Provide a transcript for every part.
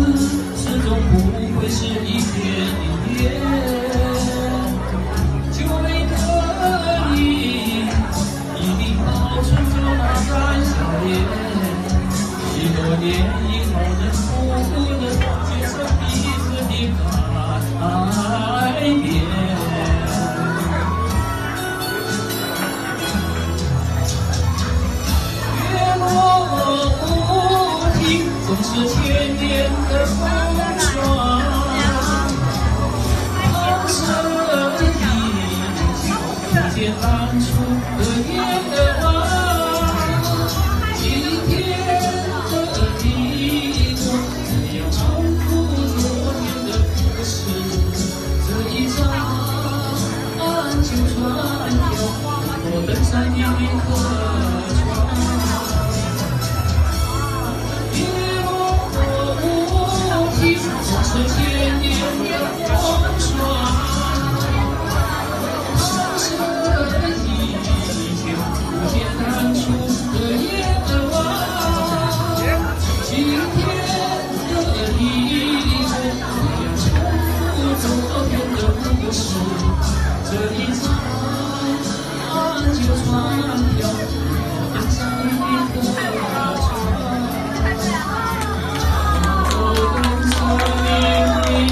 始终不会是一天一夜。久违的你，一定保存着那般笑颜。许多年以后，能不能接受彼此的改变？月落乌啼，总是千年的风霜。旁生依旧，不见当初的眼光。今天的你我，只要重复昨天的故事。这一场就穿越，我登上你河床。月落乌啼，总是千年的风霜。旁生依旧，不见当初的眼光。今天的你我，不要重复昨天的故事。这一场就穿越，我登上你河床。我登上你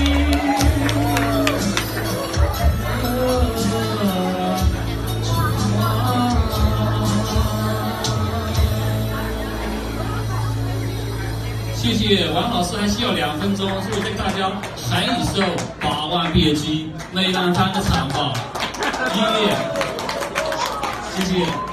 谢谢王老师，还需要2分钟，所以跟大家弹一首《8万别姬》，那一让他的唱法，音乐，谢谢。